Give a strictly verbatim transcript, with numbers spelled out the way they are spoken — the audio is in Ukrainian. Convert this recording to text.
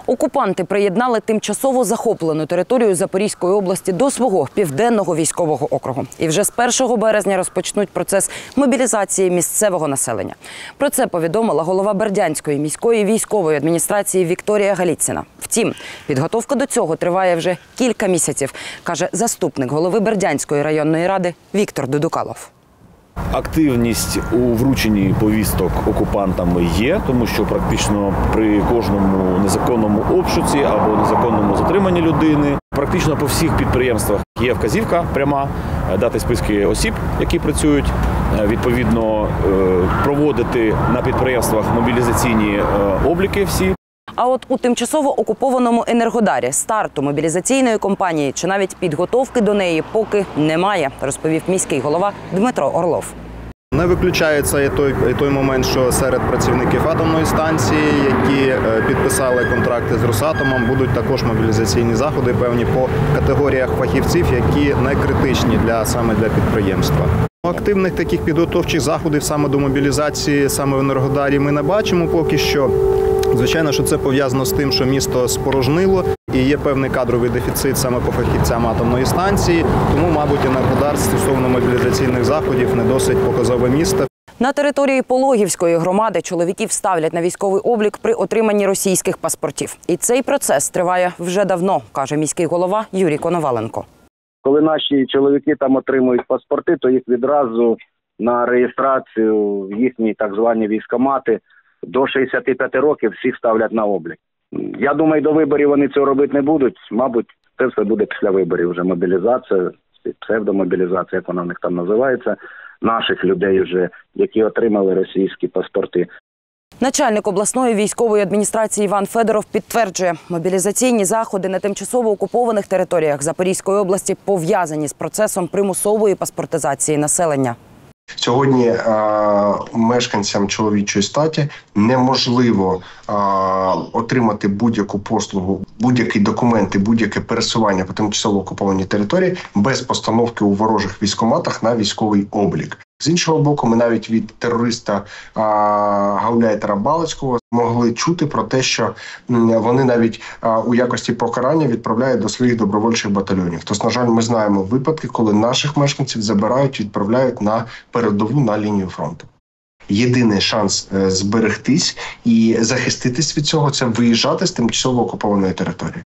Окупанти приєднали тимчасово захоплену територію Запорізької області до свого південного військового округу. І вже з першого березня розпочнуть процес мобілізації місцевого населення. Про це повідомила голова Бердянської міської військової адміністрації Вікторія Галіціна. Втім, підготовка до цього триває вже кілька місяців, каже заступник голови Бердянської районної ради Віктор Дудукалов. Активність у врученні повісток окупантами є, тому що практично при кожному незаконному обшуці або незаконному затриманні людини, практично по всіх підприємствах є вказівка пряма, дати списки осіб, які працюють, відповідно проводити на підприємствах мобілізаційні обліки всі. А от у тимчасово окупованому Енергодарі старту мобілізаційної кампанії чи навіть підготовки до неї поки немає, розповів міський голова Дмитро Орлов. Не виключається і той, і той момент, що серед працівників атомної станції, які підписали контракти з Росатомом, будуть також мобілізаційні заходи певні по категоріях фахівців, які не критичні для, саме для підприємства. Активних таких підготовчих заходів саме до мобілізації саме в Енергодарі ми не бачимо поки що. Звичайно, що це пов'язано з тим, що місто спорожнило і є певний кадровий дефіцит саме по фахівцям атомної станції, тому, мабуть, Енергодар стосовно мобілізаційних заходів не досить показове місто. На території Пологівської громади чоловіків ставлять на військовий облік при отриманні російських паспортів. І цей процес триває вже давно, каже міський голова Юрій Коноваленко. Коли наші чоловіки там отримують паспорти, то їх відразу на реєстрацію в їхні так звані військкомати до шістдесяти п'яти років всіх ставлять на облік. Я думаю, до виборів вони цього робити не будуть. Мабуть, це все буде після виборів. Вже мобілізація, псевдомобілізація, як вона в них там називається, наших людей, вже, які отримали російські паспорти. Начальник обласної військової адміністрації Іван Федоров підтверджує, мобілізаційні заходи на тимчасово окупованих територіях Запорізької області пов'язані з процесом примусової паспортизації населення. Сьогодні е, мешканцям чоловічої статі неможливо е, отримати будь-яку послугу, будь-які документи, будь-яке пересування по тимчасово окупованій території без постановки у ворожих військкоматах на військовий облік. З іншого боку, ми навіть від терориста е, Гауляйтера Балицького могли чути про те, що вони навіть е, у якості покарання відправляють до своїх добровольчих батальйонів. Тож, на жаль, ми знаємо випадки, коли наших мешканців забирають, відправляють на передову, на лінію фронту. Єдиний шанс е, зберегтись і захиститись від цього – це виїжджати з тимчасово окупованої території.